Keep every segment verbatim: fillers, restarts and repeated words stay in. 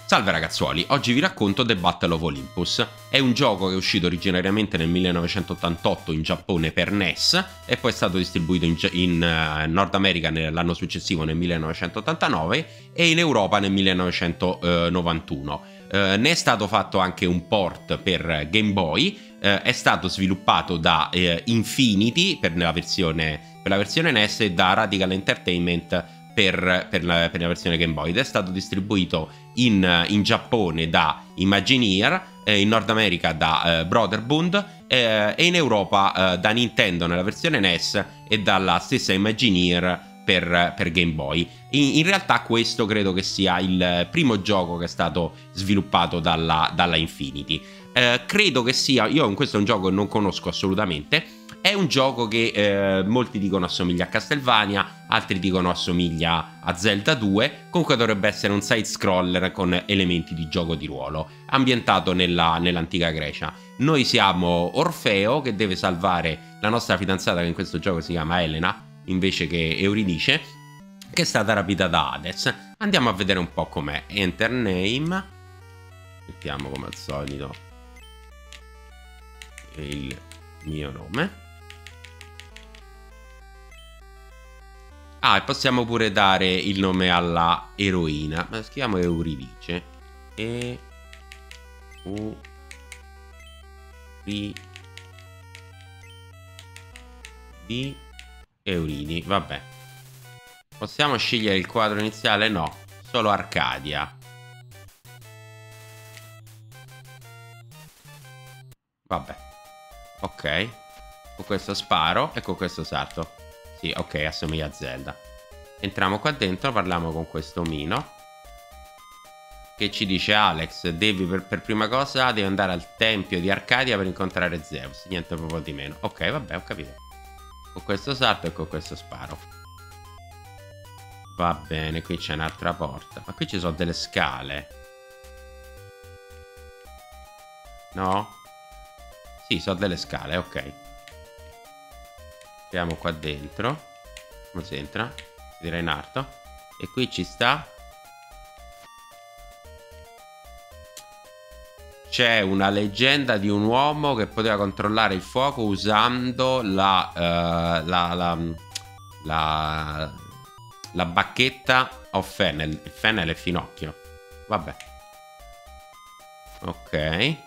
Salve ragazzuoli, oggi vi racconto The Battle of Olympus. È un gioco che è uscito originariamente nel millenovecentottantotto in Giappone per N E S e poi è stato distribuito in, in uh, Nord America l'anno successivo nel millenovecentottantanove e in Europa nel millenovecentonovantuno. Uh, ne è stato fatto anche un port per Game Boy, uh, è stato sviluppato da uh, Infinity per la, versione, per la versione N E S e da Radical Entertainment Per, per, la, per la versione Game Boy ed è stato distribuito in, in Giappone da Imagineer, eh, in Nord America da eh, Brotherbund eh, e in Europa eh, da Nintendo nella versione N E S e dalla stessa Imagineer per, per Game Boy. In, in realtà questo credo che sia il primo gioco che è stato sviluppato dalla, dalla Infinity. Eh, credo che sia, io in questo è un gioco che non conosco assolutamente. È un gioco che eh, molti dicono assomiglia a Castlevania, altri dicono assomiglia a Zelda due, comunque dovrebbe essere un side-scroller con elementi di gioco di ruolo, ambientato nella, nell'antica Grecia. Noi siamo Orfeo, che deve salvare la nostra fidanzata, che in questo gioco si chiama Elena, invece che Euridice, che è stata rapita da Hades. Andiamo a vedere un po' com'è. Enter name, mettiamo come al solito il mio nome. Ah, e possiamo pure dare il nome alla eroina. Ma scriviamo Euridice. E U R di Euridi. Vabbè. Possiamo scegliere il quadro iniziale? No, solo Arcadia. Vabbè. Ok. Con questo sparo e con questo salto. Sì, ok, assomiglia a Zelda. Entriamo qua dentro, parliamo con questo omino che ci dice: Alex, devi per, per prima cosa devi andare al tempio di Arcadia per incontrare Zeus. Niente proprio di meno. Ok, vabbè, ho capito. Con questo salto e con questo sparo. Va bene, qui c'è un'altra porta. Ma qui ci sono delle scale. No? Sì, sono delle scale, ok. Entriamo qua dentro. Come si entra? Si dirà in alto. E qui ci sta. C'è una leggenda di un uomo che poteva controllare il fuoco usando la uh, la, la, la la bacchetta of Fennel. Il Fennel è finocchio. Vabbè. Ok.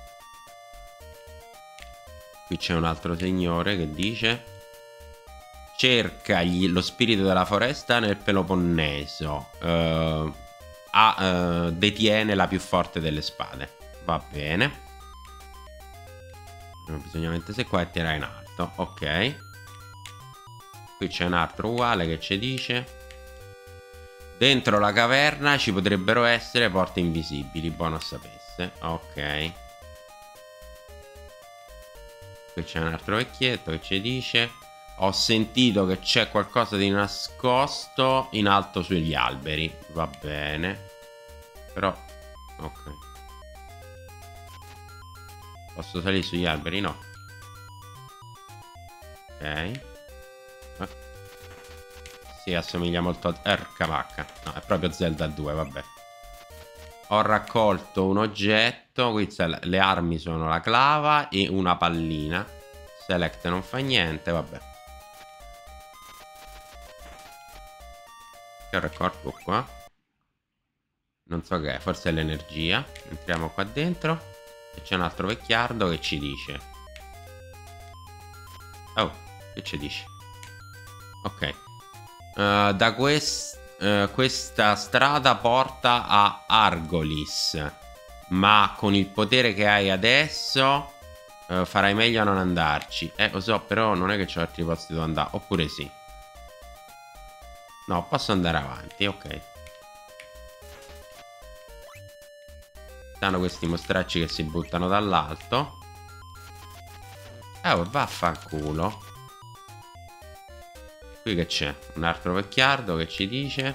Qui c'è un altro signore che dice: cerca gli, lo spirito della foresta nel Peloponneso. Uh, ha, uh, detiene la più forte delle spade. Va bene. Bisogna mettersi qua e tirare in alto. Ok. Qui c'è un altro uguale che ci dice: dentro la caverna ci potrebbero essere porte invisibili. Buono a sapesse. Ok. Qui c'è un altro vecchietto che ci dice: ho sentito che c'è qualcosa di nascosto in alto sugli alberi. Va bene. Però ok. Posso salire sugli alberi? No. Ok. Sì, assomiglia molto a Erca vacca. No, è proprio Zelda due, vabbè. Ho raccolto un oggetto. Qui le armi sono la clava e una pallina. Select non fa niente, vabbè. Che ho raccolto qua? Non so che è, forse è l'energia. Entriamo qua dentro e c'è un altro vecchiardo che ci dice: oh, che ci dice? Ok. Uh, da quest, uh, questa strada porta a Argolis, ma con il potere che hai adesso uh, farai meglio a non andarci. Eh, lo so, però non è che c'ho altri posti dove andare. Oppure sì. No, posso andare avanti, ok. Stanno questi mostracci che si buttano dall'alto. Oh, vaffanculo. Qui che c'è? Un altro vecchiardo che ci dice: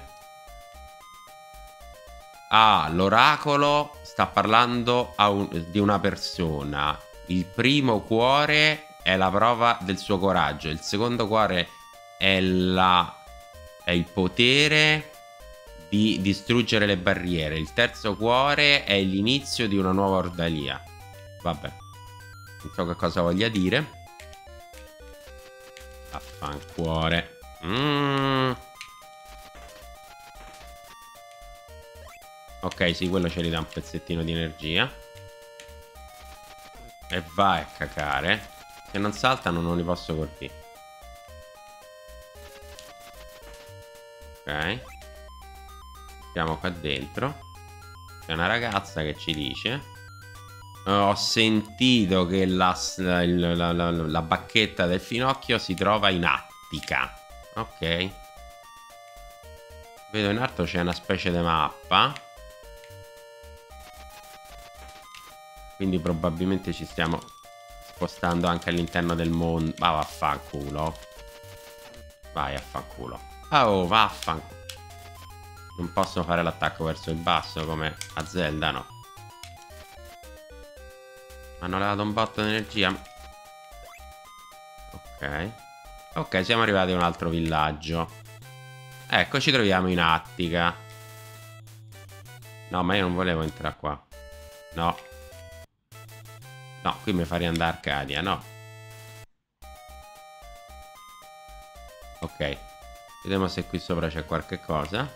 ah, l'oracolo sta parlando a un, di una persona. Il primo cuore è la prova del suo coraggio. Il secondo cuore è la è il potere di distruggere le barriere. Il terzo cuore è l'inizio di una nuova ordalia. Vabbè, non so che cosa voglia dire. Affancuore. Mm. Ok, sì, quello ci ridà un pezzettino di energia. E vai a cacare. Se non saltano non li posso colpire. Ok. Siamo qua dentro. C'è una ragazza che ci dice: ho sentito che la, la, la, la, la bacchetta del finocchio si trova in Attica. Ok. Vedo in alto c'è una specie di mappa. Quindi probabilmente ci stiamo spostando anche all'interno del mondo. Va, vaffanculo. Vai, affanculo. Oh, vaffanculo. Non posso fare l'attacco verso il basso come a Zelda, no. Hanno levato un botto di energia. Ok. Ok, siamo arrivati a un altro villaggio. Ecco, ci troviamo in Attica. No, ma io non volevo entrare qua. No. No, qui mi fa riandare Arcadia, no. Ok. Vediamo se qui sopra c'è qualche cosa.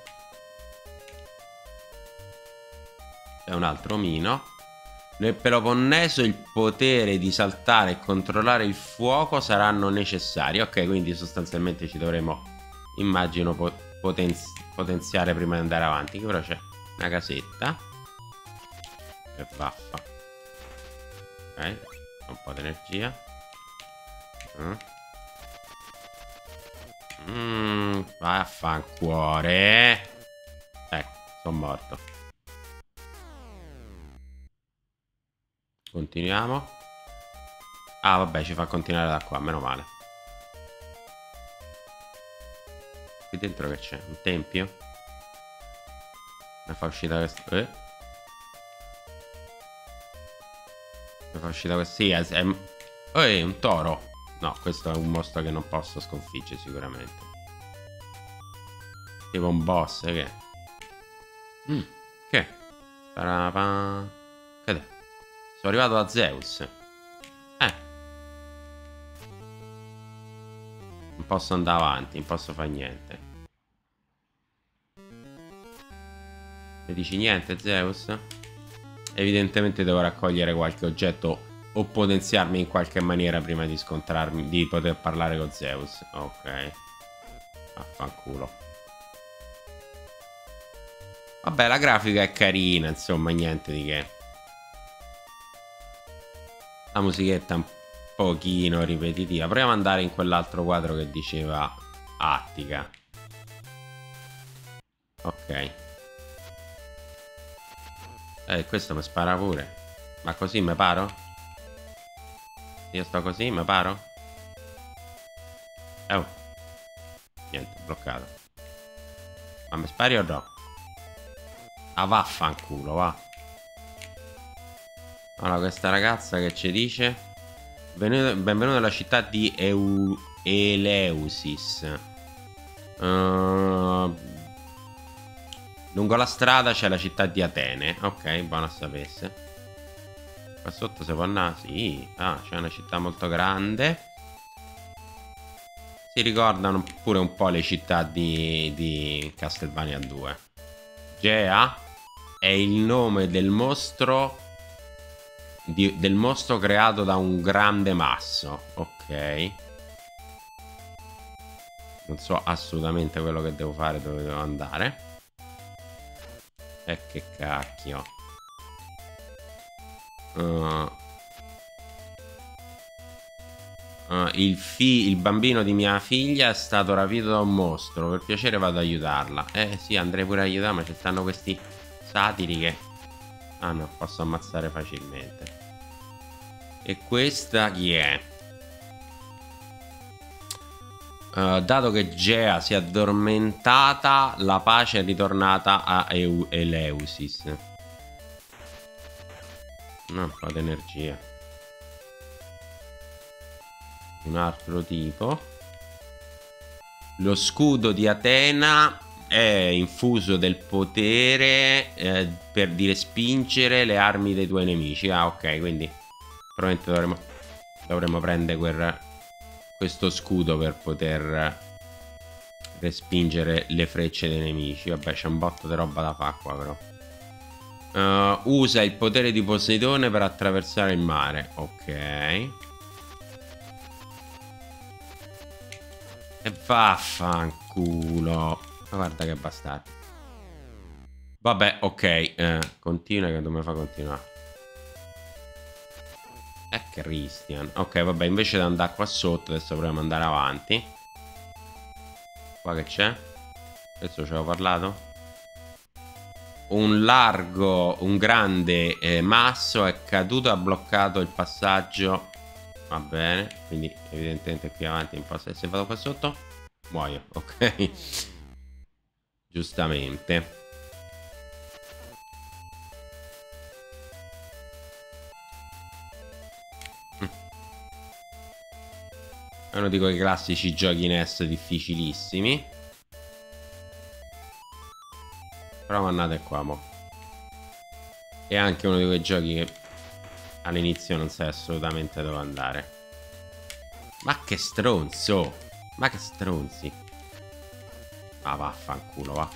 C'è un altro omino. Nel Peloponneso il potere di saltare e controllare il fuoco saranno necessari. Ok, quindi sostanzialmente ci dovremo, immagino, potenzi potenziare prima di andare avanti. Qui però c'è una casetta. E vaffa. Ok, un po' di energia. Mm. Mm, vaffancuore. Ecco, sono morto. Continuiamo. Ah, vabbè, ci fa continuare da qua, meno male. Qui dentro che c'è? Un tempio? Mi fa uscire questo... Eh? Mi fa uscire questo... Sì, è... è... Oh, è un toro. No, questo è un mostro che non posso sconfiggere sicuramente. Tipo un boss, che? Mm, che? Tarapa... Che è? Sono arrivato da Zeus. Eh. Non posso andare avanti, non posso fare niente. Mi dici niente, Zeus? Evidentemente devo raccogliere qualche oggetto o potenziarmi in qualche maniera prima di scontrarmi, di poter parlare con Zeus. Ok. Affanculo. Vabbè, la grafica è carina, insomma, niente di che. La musichetta è un pochino ripetitiva. Proviamo ad andare in quell'altro quadro che diceva Attica. Ok. Eh, questo mi spara pure. Ma così mi paro? Io sto così, mi paro? Oh. Niente, bloccato. Ma mi spari o no? Ah, vaffanculo, va. Allora, questa ragazza che ci dice: benvenuto, benvenuto alla città di Eu Eleusis. Uh, lungo la strada c'è la città di Atene. Ok, buono a sapesse. Qua sotto si può andare? Sì. Ah, c'è una città molto grande. Si ricordano pure un po' le città di, di Castlevania due. Gea è il nome del mostro Di, del mostro creato da un grande masso. Ok. Non so assolutamente quello che devo fare, dove devo andare. E eh, che cacchio. uh, uh, il, fi il bambino di mia figlia è stato rapito da un mostro. Per piacere vado ad aiutarla. Eh sì, andrei pure a aiutare, ma ci stanno questi satiri che... Ah no, posso ammazzare facilmente. E questa chi è? Uh, dato che Gea si è addormentata, la pace è ritornata a Eu Eleusis. No, un po' di energia. Un altro tipo. Lo scudo di Atena è infuso del potere eh, per di respingere le armi dei tuoi nemici. Ah, ok, quindi probabilmente dovremmo, dovremmo prendere quel, questo scudo per poter respingere le frecce dei nemici. Vabbè, c'è un botto di roba da fare qua però. Uh, usa il potere di Poseidone per attraversare il mare. Ok. E vaffanculo. Ma guarda che bastardo. Vabbè, ok. Eh, continua, che non mi fa continuare. Eh, Christian. Ok, vabbè, invece di andare qua sotto, adesso proviamo ad andare avanti. Qua che c'è? Adesso ci avevo parlato. Un largo, un grande eh, masso è caduto e ha bloccato il passaggio. Va bene, quindi evidentemente qui avanti in posto. Se vado qua sotto muoio, ok. Giustamente. È uno di quei classici giochi N E S difficilissimi. Però andate qua, mo. È anche uno di quei giochi che all'inizio non sai assolutamente dove andare. Ma che stronzo! Ma che stronzi! Ah, vaffanculo, va.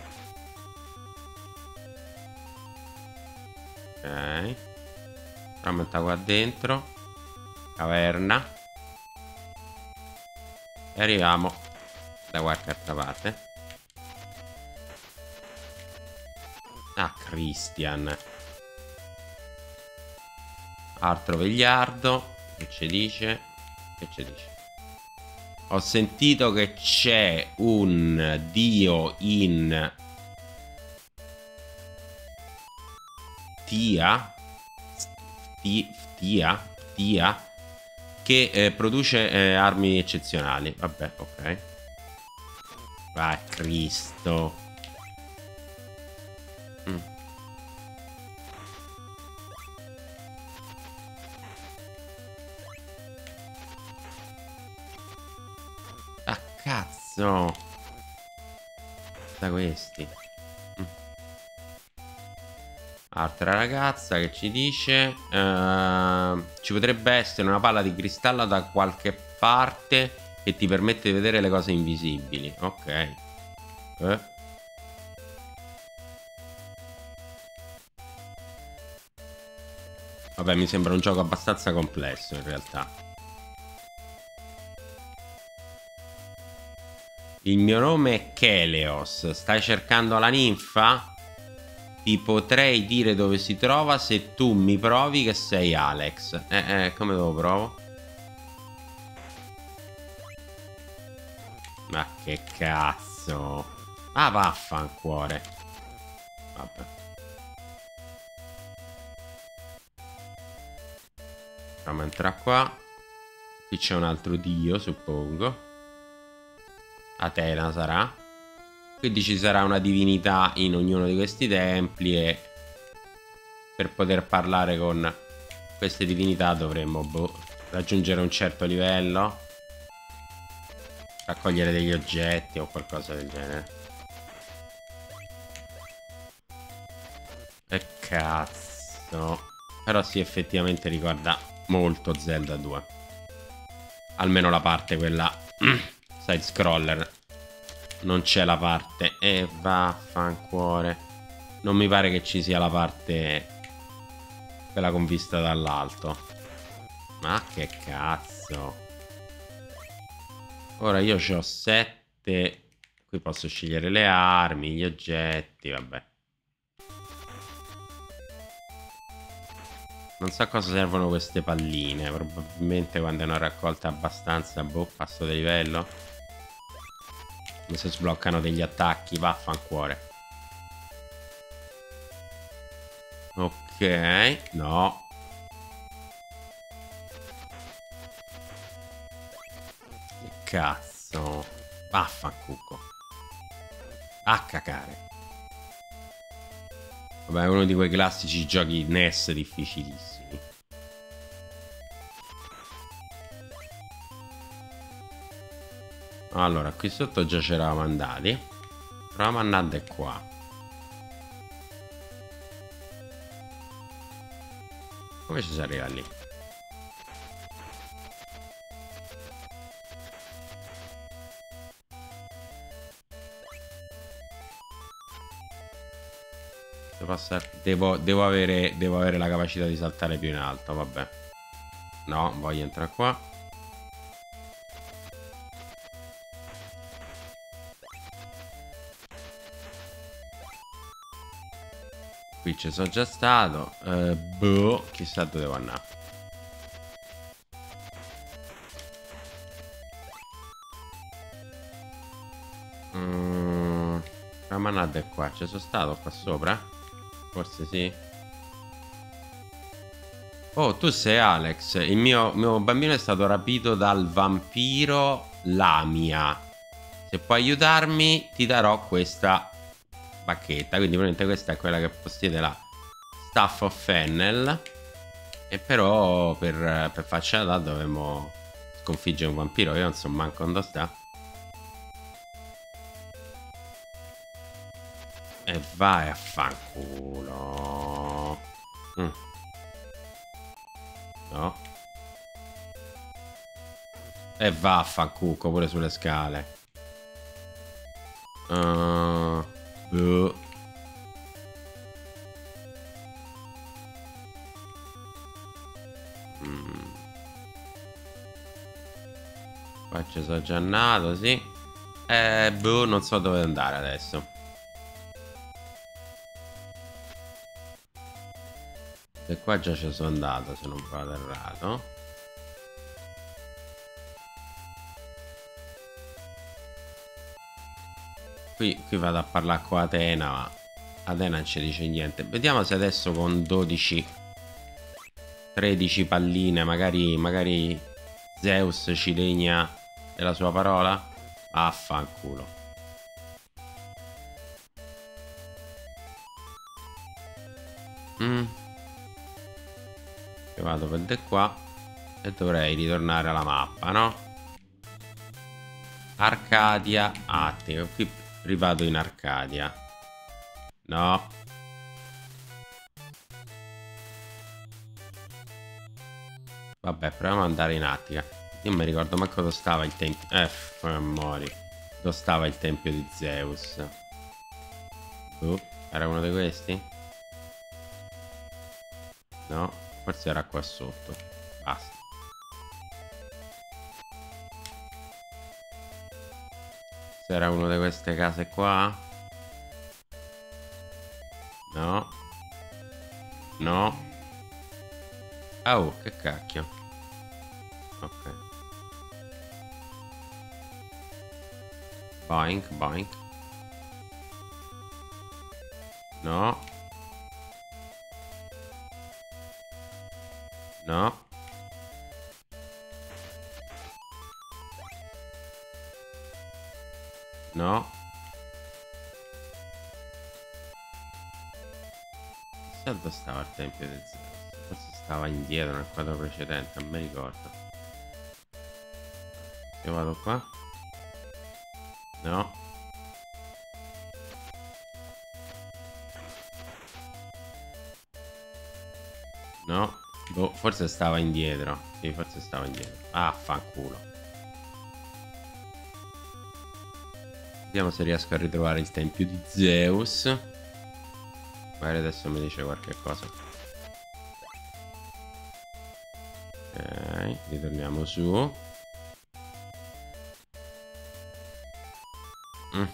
Ok. Aumenta qua dentro. Caverna. E arriviamo da qualche altra parte. Ah, Christian. Altro vegliardo. Che ci dice? Che ci dice? Ho sentito che c'è un dio in Tia Tia Tia che eh, produce eh, armi eccezionali. Vabbè, ok. Vai, Cristo. Mm. Ah, cazzo. Da questi. Mm. Altra ragazza che ci dice uh, ci potrebbe essere una palla di cristallo da qualche parte che ti permette di vedere le cose invisibili. Ok. Eh. Vabbè, mi sembra un gioco abbastanza complesso in realtà. Il mio nome è Keleos. Stai cercando la ninfa? Ti potrei dire dove si trova se tu mi provi che sei Alex. Eh, eh, come lo provo? Ma che cazzo. Ah, vaffancuore. Vabbè. Proviamo a entrare qua. Qui c'è un altro dio, suppongo. Atena sarà. Quindi ci sarà una divinità in ognuno di questi templi e per poter parlare con queste divinità dovremmo boh, raggiungere un certo livello, raccogliere degli oggetti o qualcosa del genere. E cazzo. Però sì, effettivamente ricorda molto Zelda due. Almeno la parte quella side scroller. Non c'è la parte. E vaffancuore. Non mi pare che ci sia la parte quella con vista dall'alto. Ma che cazzo. Ora io ho sette. Qui posso scegliere le armi, gli oggetti, vabbè. Non so a cosa servono queste palline. Probabilmente quando ne ho raccolte abbastanza, boh, passo di livello. Mi si sbloccano degli attacchi, vaffancuore. Ok, no. Che cazzo. Vaffanculo. A cacare. Vabbè, è uno di quei classici giochi N E S difficilissimi. Allora, qui sotto già c'eravamo andati. Proviamo a andare qua. Come ci si arriva lì? Devo, devo, avere, devo avere la capacità di saltare più in alto. Vabbè. No, voglio entrare qua. Qui ci sono già stato. uh, Boh, chissà dove devo andare. mm, Ramanad è qua. Ci sono stato qua sopra? Forse sì. Oh, tu sei Alex. Il mio, mio bambino è stato rapito dal vampiro Lamia. Se puoi aiutarmi ti darò questa bacchetta. Quindi probabilmente questa è quella che possiede la Staff of Fennel. E però per, per farcela da dovremmo sconfiggere un vampiro. Io non so manco dove sta. E vai a fanculo. Mm. No. E va a fanculo pure sulle scale. Uh, boh. mm. Qua ci sono già nato, sì. Eh, boh, non so dove andare adesso. E qua già ci sono andato, se non vado errato. Qui, qui vado a parlare con Atena, ma Atena non ci dice niente. Vediamo se adesso con dodici tredici palline magari, magari Zeus ci degna della sua parola. Affanculo. Mm. Io vado per di qua e dovrei ritornare alla mappa, no? Arcadia Attica. Qui rivado in Arcadia. No. Vabbè, proviamo ad andare in Attica. Io mi ricordo manco dove stava il tempio. Eh, mori. Dove stava il tempio di Zeus? Uh, era uno di questi? No. Forse era qua sotto. Basta. Se era una di queste case qua? No. No. Oh, che cacchio. Ok. Boink, boink. No. No. No. Chissà dove stava il tempio del Zeus. Forse stava indietro nel quadro precedente, non mi ricordo. Io vado qua. No. No. Boh, forse stava indietro. Sì, forse stava indietro. Ah, fanculo. Vediamo se riesco a ritrovare il tempio di Zeus. Magari adesso mi dice qualche cosa. Ok, ritorniamo su. Mm.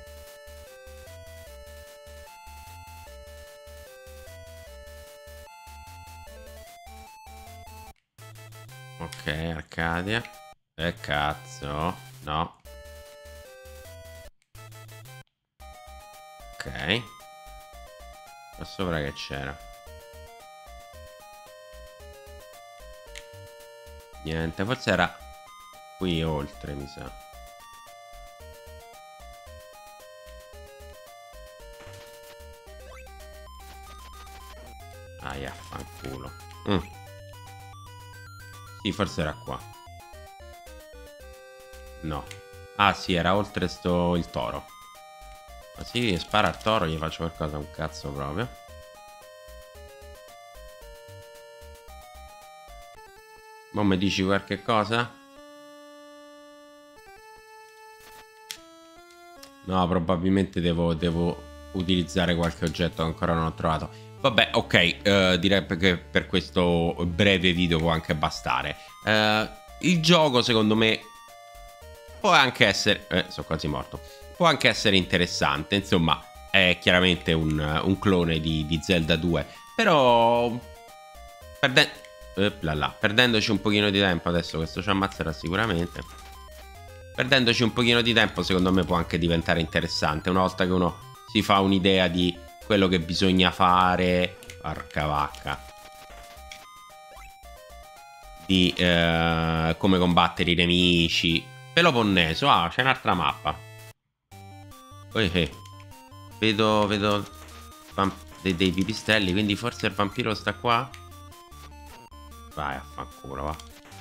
Ok, Arcadia. Eh, cazzo. No. Ok. Qua sopra che c'era? Niente, forse era qui oltre, mi sa. Aia, fanculo. Mm. Sì, forse era qua. No. Ah sì, era oltre sto il toro. Ma sì, spara al toro, gli faccio qualcosa, un cazzo proprio. Mo' mi dici qualche cosa? No, probabilmente devo, devo utilizzare qualche oggetto che ancora non ho trovato. Vabbè, ok, eh, direi che per questo breve video può anche bastare. Eh, il gioco, secondo me, può anche essere... Eh, sono quasi morto. Può anche essere interessante, insomma, è chiaramente un, un clone di, di Zelda due. Però... Perde... Eh, là là, perdendoci un pochino di tempo, adesso questo ci ammazzerà sicuramente. Perdendoci un pochino di tempo, secondo me può anche diventare interessante. Una volta che uno si fa un'idea di quello che bisogna fare... Porca vacca. Di eh, come combattere i nemici. Peloponneso, ah, c'è un'altra mappa. Poi eh, vedo, vedo dei, dei pipistrelli, quindi forse il vampiro sta qua. Vai a fanculo, va.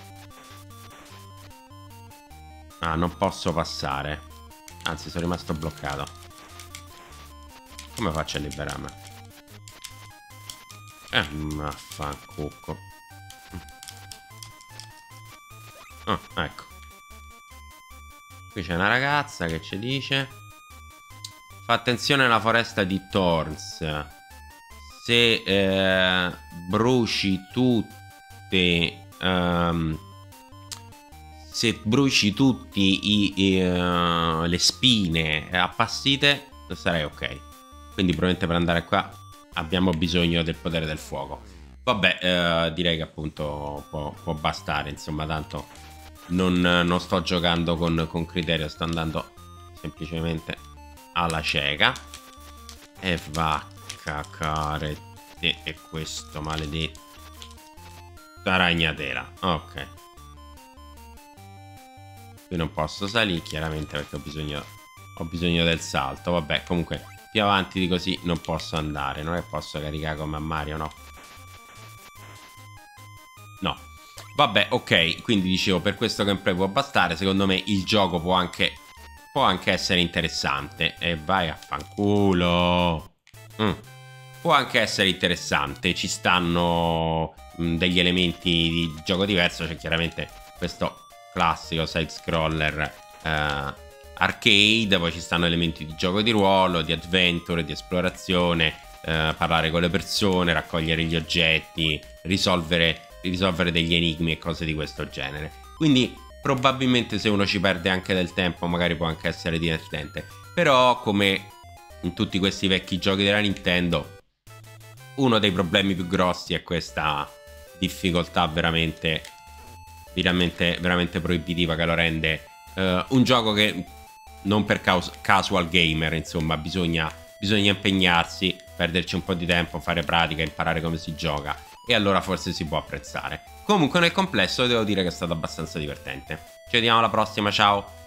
Ah, non posso passare. Anzi, sono rimasto bloccato. Come faccio a liberarmi? Eh, affancucco. Ah, ecco. Qui c'è una ragazza che ci dice: fa attenzione alla foresta di Thorns. Se eh, bruci tutte um, se bruci tutti i, i, uh, le spine appassite, sarei ok. Quindi probabilmente per andare qua abbiamo bisogno del potere del fuoco. Vabbè, eh, direi che appunto può, può bastare. Insomma, tanto non, non sto giocando con, con criterio, sto andando semplicemente alla cieca. E va a cacare te e questo maledetto ragnatela. Ok. Qui non posso salire chiaramente perché ho bisogno, ho bisogno del salto. Vabbè, comunque più avanti di così non posso andare. Non è che posso caricare come a Mario, no? No. Vabbè, ok. Quindi dicevo, per questo gameplay può bastare. Secondo me il gioco può anche, può anche essere interessante. E vai a fanculo. Mm. Può anche essere interessante. Ci stanno mh, degli elementi di gioco diverso. C'è chiaramente questo classico side scroller eh, arcade, poi ci stanno elementi di gioco di ruolo, di adventure, di esplorazione, eh, parlare con le persone, raccogliere gli oggetti, risolvere, risolvere degli enigmi e cose di questo genere. Quindi probabilmente se uno ci perde anche del tempo magari può anche essere divertente. Però come in tutti questi vecchi giochi della Nintendo, uno dei problemi più grossi è questa difficoltà veramente veramente, veramente proibitiva, che lo rende uh, un gioco che non per casual gamer, insomma, bisogna, bisogna impegnarsi, perderci un po' di tempo, fare pratica, imparare come si gioca, e allora forse si può apprezzare. Comunque nel complesso devo dire che è stato abbastanza divertente. Ci vediamo alla prossima, ciao!